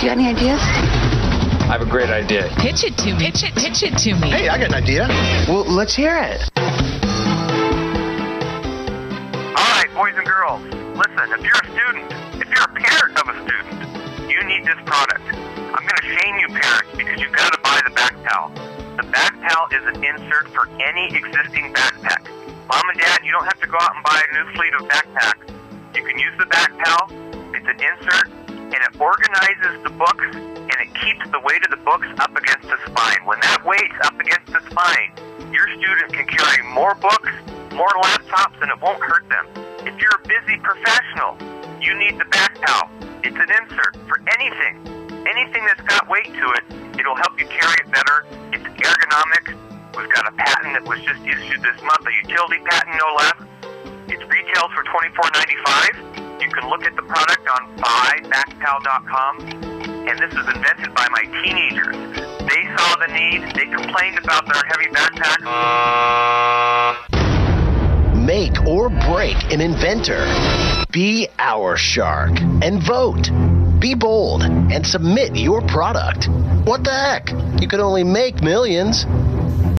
You got any ideas? I have a great idea. Pitch it to me. Pitch it to me. Hey, I got an idea. Well, let's hear it. All right, boys and girls, listen, if you're a student, if you're a parent of a student, you need this product. I'm going to shame you parents because you've got to buy the back towel. The back towel is an insert for any existing backpack. Mom and Dad, you don't have to go out and buy a new fleet of backpacks. You can use the back towel. It's an insert, and it organizes the books, and it keeps the weight of the books up against the spine. When that weight's up against the spine, your student can carry more books, more laptops, and it won't hurt them. If you're a busy professional, you need the back towel. It's an insert for anything. Anything that's got weight to it, it'll help you carry it better. It's ergonomic. We've got a patent that was just issued this month, a utility patent, no less. It retails for $24.95. You can look at the product on buybackpal.com. And this was invented by my teenagers. They saw the need. They complained about their heavy backpack. Make or break an inventor. Be our shark and vote. Be bold and submit your product. What the heck? You could only make millions.